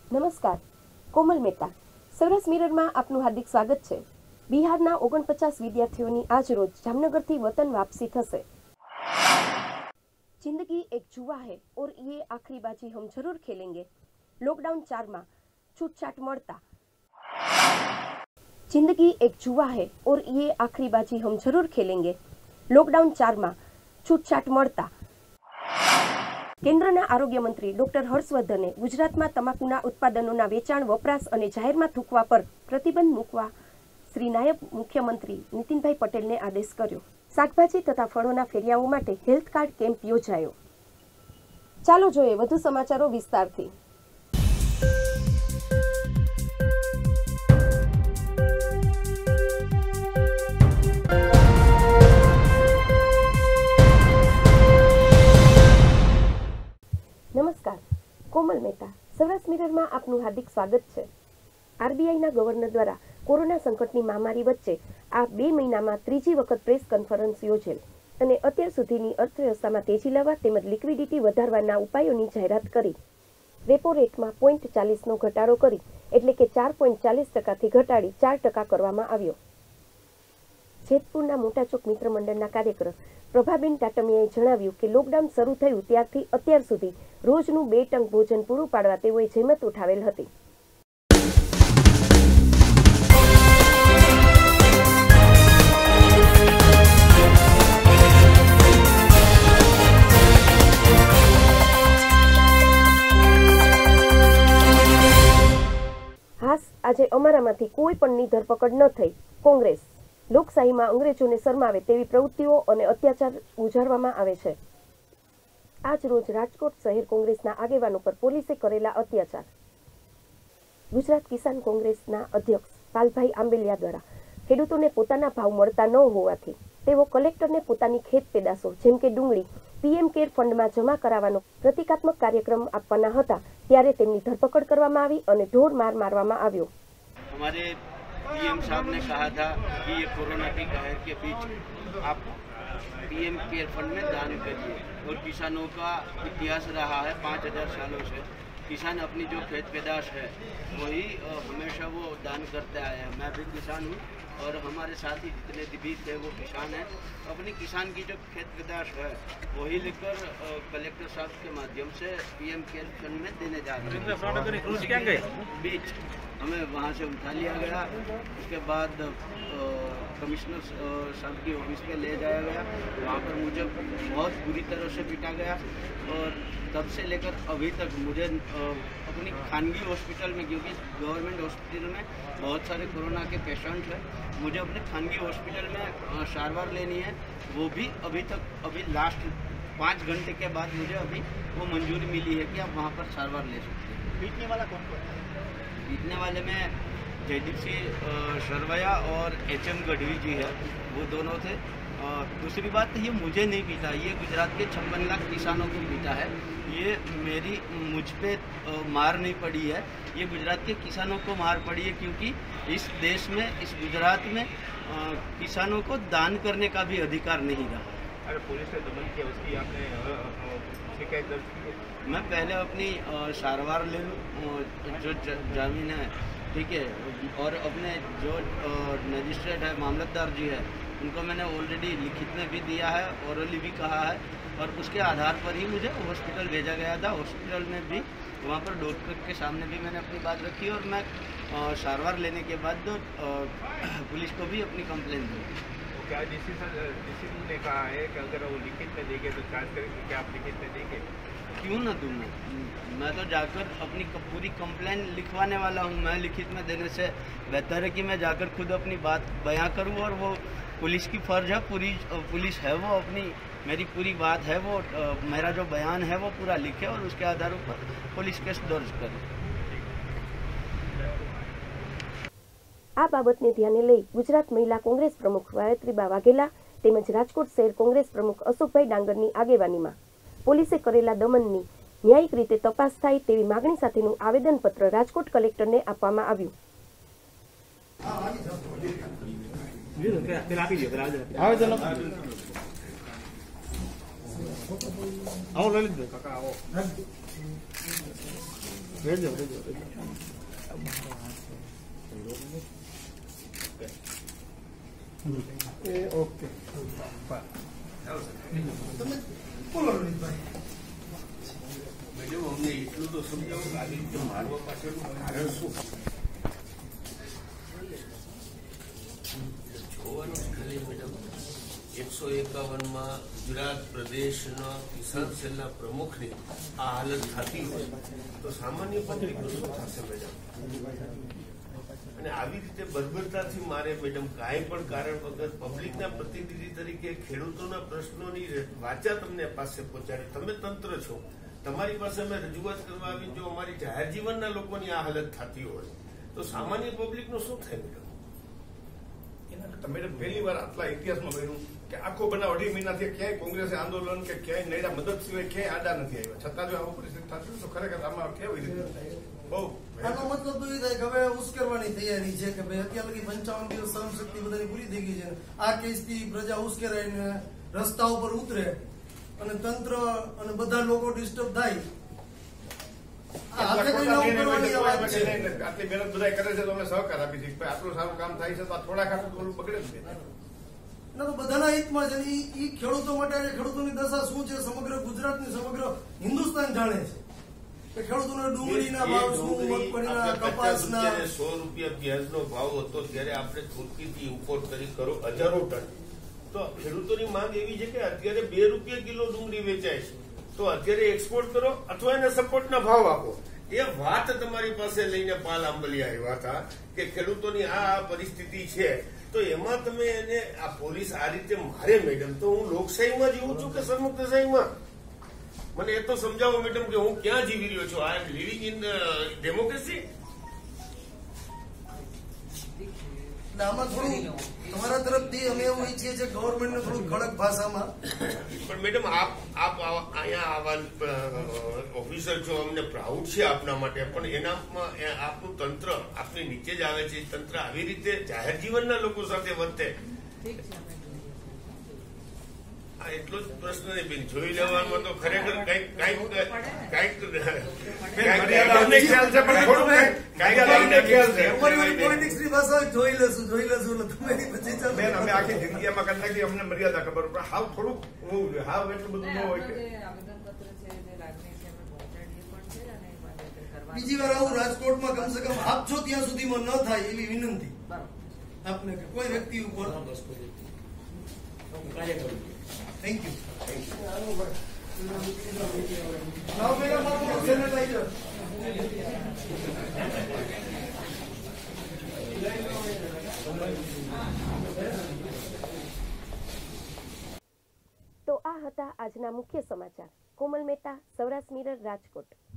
નમસ્કાર, કોમલ મહેતા, સૌરાષ્ટ્ર મિરરમાં આપનું હાર્દિક સ્વાગત છે। બિહારના 49 વિદ્યાર્થીઓની આજ રોજ જામનગરથી વતન વાપસી થશે। जिंदगी एक जुआ है और ये आखिरी बाजी हम जरूर खेलेंगे। लॉकडाउन 4 में छूटछाट મળતા। जिंदगी एक जुआ है और ये आखिरी बाजी हम जरूर खेलेंगे। लॉकडाउन 4 में छूटछाट મળતા। કેન્દ્રના આરોગ્ય મંત્રી ડોક્ટર હર્ષવર્ધને ગુજરાતમાં તમાકુના ઉત્પાદનોના વેચાણ, વપરાશ અને જાહેરમાં થૂકવા પર પ્રતિબંધ મૂકવા શ્રી નાયબ મુખ્યમંત્રી નીતિનભાઈ પટેલને આદેશ કર્યો। શાકભાજી તથા ફળોના ફેરિયાઓ માટે હેલ્થ કાર્ડ કેમ્પ યોજાયો। ચાલો જોઈએ વધુ સમાચારો વિસ્તારથી। નમસ્કાર, કોમલ મહેતા, સૌરાષ્ટ્ર મિરરમાં આપનું હાર્દિક સ્વાગત છે। આરબીઆઈના ગવર્નર દ્વારા કોરોના સંકટની મહામારી વચ્ચે આ 2 મહિનામાં ત્રીજી વખત પ્રેસ કોન્ફરન્સ યોજેલ અને અત્યાર સુધીની અર્થવ્યવસ્થામાં તેજી લાવવા તેમજ લિક્વિડિટી વધારવાના ઉપાયોની જાહેરાત કરી। રેપો રેટમાં 0.40નો ઘટાડો કરી એટલે કે 4.40%થી ઘટાડી 4% કરવામાં આવ્યો। જેતપુરના મોટા ચોક મિત્ર મંડળના કાર્યકર પ્રભાબેન ટાટમિયાએ જણાવ્યું કે લોકડાઉન શરૂ થયું ત્યારથી અત્યાર સુધી રોજનું 2 ટંક ભોજન પૂરું પાડવા તેઓએ જહેમત ઉઠાવેલ હતી। આજે અમારામાંથી કોઈ પણની ધરપકડ ન થઈ। કોંગ્રેસ લોકશાહીમાં અંગ્રેજોને શરમાવે તેવી પ્રવૃત્તિઓ અને અત્યાચાર ગુજારવામાં આવે છે। આજ રોજ રાજકોટ શહેર કોંગ્રેસના આગેવાનો પર પોલીસે કરેલા અત્યાચાર। ગુજરાત કિસાન કોંગ્રેસના અધ્યક્ષ પાલભાઈ આંબેલિયા દ્વારા ખેડૂતોને પોતાના ભાવ મળતા ન હોવાથી તેઓ કલેક્ટરને પોતાની ખેત પેદાશો જેમ કે ડુંગળી પીએમ કેર ફંડમાં જમા કરાવવાનો પ્રતિકાત્મક કાર્યક્રમ આપવાના હતા ત્યારે તેમની ધરપકડ કરવામાં આવી અને ઢોર માર મારવામાં આવ્યો। हमारे पीएम साहब ने कहा था कि ये कोरोना की कहर के बीच आप पीएम केयर फंड में दान करिए और किसानों का इतिहास रहा है 5000 सालों से किसान अपनी जो खेत पैदाश है वही हमेशा वो दान करते आए हैं। मैं भी किसान हूँ और हमारे साथ ही जितने भी थे वो किसान हैं। अपनी किसान की जो खेत पैदाश है वही लेकर कलेक्टर साहब के माध्यम से पीएम केयर फंड में देने जा रहे हैं। बीच हमें वहाँ से उठा लिया गया, उसके बाद कमिश्नर साहब की ऑफिस में ले जाया गया। वहाँ पर मुझे बहुत बुरी तरह से पीटा गया और तब से लेकर अभी तक मुझे अपनी खानगी हॉस्पिटल में, क्योंकि गवर्नमेंट हॉस्पिटल में बहुत सारे कोरोना के पेशेंट हैं, मुझे अपने खानगी हॉस्पिटल में सारवार लेनी है। वो भी अभी लास्ट 5 घंटे के बाद मुझे अभी वो मंजूरी मिली है कि आप वहाँ पर सारवार ले सकते हैं। पीटने वाला कौन है? पीटने वाले में जयदीप सिंह शर्वया और HM गढ़वी जी है, वो दोनों थे। दूसरी बात, ये मुझे नहीं पीटा, ये गुजरात के 56 लाख किसानों को पीटा है। ये मुझ पे मार नहीं पड़ी है, ये गुजरात के किसानों को मार पड़ी है, क्योंकि इस देश में, इस गुजरात में किसानों को दान करने का भी अधिकार नहीं रहा। अरे पुलिस ने दमन किया, उसकी आपने शिकायत दर्ज की? मैं पहले अपनी सारवार ले लूँ, जो जमीन है, ठीक है, और अपने जो मजिस्ट्रेट है, मामलतदार जी है, उनको मैंने ऑलरेडी लिखित में भी दिया है, ओरली भी कहा है, और उसके आधार पर ही मुझे हॉस्पिटल भेजा गया था। हॉस्पिटल में भी वहाँ पर डॉक्टर के सामने भी मैंने अपनी बात रखी और मैं सारवार लेने के बाद पुलिस को भी अपनी कंप्लेन दी। तो क्या डिसीजन ने कहा है कि अगर वो लिखित में देंगे तो चार्ज करेंगे, क्या आप लिखित में देंगे? क्यों ना दूँ मैं तो जाकर अपनी पूरी कंप्लेन लिखवाने वाला हूँ। मैं लिखित में देने से बेहतर है कि मैं जाकर खुद अपनी बात बयां करूँ, और वो पुलिस की फ़र्ज है, पूरी पुलिस है वो अपनी, मेरी पूरी बात है वो, मेरा जो बयान है वो पूरा लिखे और उसके आधार पर पुलिस केस दर्ज करे। આ બાબતને ધ્યાને લઈ ગુજરાત મહિલા કોંગ્રેસ પ્રમુખ ગાયત્રીબા વાઘેલા તેમજ રાજકોટ શહેર કોંગ્રેસ પ્રમુખ અશોકભાઈ ડાંગરની આગેવાનીમાં પોલીસે કરેલા દમનની ન્યાયિક રીતે તપાસ થાય તેવી માગણી સાથેનું આવેદનપત્ર રાજકોટ કલેક્ટરને આપવામાં આવ્યું। ઓકે બોલો રોહિતભાઈ. મેડમ અમને એટલું તો સમજાવો કે આવી રીતે મારવા પાછળનું કારણ શું? જોવાનું જ ખાલી મેડમ 151માં ગુજરાત પ્રદેશના કિસાન સેલના પ્રમુખની આ હાલત થતી હોય તો સામાન્ય પબ્લિકનું શું થશે મેડમ? અને આવી રીતે બર્બરતાથી મારે મેડમ કાંઈ પણ કારણ વગર પબ્લિકના પ્રતિનિધિ તરીકે ખેડૂતોના પ્રશ્નોની વાચા તમને પાસે પહોંચાડી. તમે તંત્ર છો, તમારી પાસે અમે રજૂઆત કરવા આવી. જો અમારી જાહેર જીવનના લોકોની આ હાલત થતી હોય તો સામાન્ય પબ્લિકનું શું થાય મેડમ? મેડમ પહેલી વાર આટલા ઇતિહાસમાં બન્યું કે આખો બનાવ 2.5 મહિનાથી ક્યાંય કોંગ્રેસે આંદોલન કે ક્યાંય નૈરા મદદ સિવાય ક્યાંય આડા નથી આવ્યા. છતાં જો આવું પરિસ્થિતિ થતી તો ખરેખર આમાં કેવી રીતે બહુ આનો મતલબ તો એ થાય કે હવે ઉશ્કેરવાની તૈયારી છે કે ભાઈ અત્યાર લગી 55 દિવસ સહનશક્તિ બધાની પૂરી થઈ ગઈ છે. આ કેસથી પ્રજા ઉશ્કેરાઈને રસ્તા ઉપર ઉતરે અને તંત્ર અને બધા લોકો ડિસ્ટર્બ થાય. આટલી મહેનત બધા કરે છે તો અમે સહકાર આપી છીએ. આટલું સારું કામ થાય છે તો થોડા ખાતું થોડું બગડે જ ના તો બધાના હિતમાં છે. એ ખેડૂતો માટે ખેડૂતોની દશા શું છે સમગ્ર ગુજરાતની સમગ્ર હિન્દુસ્તાન જાણે છે કે ખેડૂતોના ડુંગળીના ભાવ શું, મગફળીના, કપાસના. 100 રૂપિયા ગેસનો ભાવ હતો ત્યારે આપણે તુર્કીથી ઇમ્પોર્ટ કરી કરો હજારો ટન. તો ખેડૂતોની માંગ એવી છે કે અત્યારે 2 રૂપિયા કિલો ડુંગળી વેચાય છે તો અત્યારે એક્સપોર્ટ કરો અથવા એને સપોર્ટના ભાવ આપો. એ વાત તમારી પાસે લઈને પાલ આંબલિયા આવ્યા હતા કે ખેડૂતોની આ પરિસ્થિતિ છે તો એમાં તમે એને આ પોલીસ આ રીતે મારે મેડમ. તો હું લોકશાહીમાં જીવું છું કે સંમુક્તશાહીમાં? મને એ તો સમજાવો મેડમ કે હું ક્યાં જીવી રહ્યો છું? I am living in democracy. આમાં થોડું તમારા તરફથી અમે એવું ઈચ્છીએ છીએ ગવર્મેન્ટને થોડું કડક ભાષામાં. પણ મેડમ આપ અહીંયા આવા ઓફિસર છો, અમને પ્રાઉડ છે આપના માટે. પણ એનામાં આપનું તંત્ર આપની નીચે જ આવે છે. તંત્ર આવી રીતે જાહેર જીવનના લોકો સાથે વર્તે એટલો જ પ્રશ્ન નહીં બેન. જોઈ લેવામાં તો ખરેખર કઈક ખ્યાલ છે. પોલિટિક્સની ભાષા જોઈ લેશું એટલે તમે પછી બેન અમે આખી જિંદગીમાં કરી નાખી. અમને મર્યાદા ખબર પણ હાવ થોડુંક હોવું જોઈએ. હાવ એટલું બધું ન હોય કે બીજી વાર આવું રાજકોટમાં કમસે કમ આપ છો ત્યાં સુધીમાં ન થાય એવી વિનંતી આપને કે કોઈ વ્યક્તિ ઉપર. Thank you. તો આ હતા આજના મુખ્ય સમાચાર. કોમલ મહેતા, સૌરાષ્ટ્ર મિરર, રાજકોટ.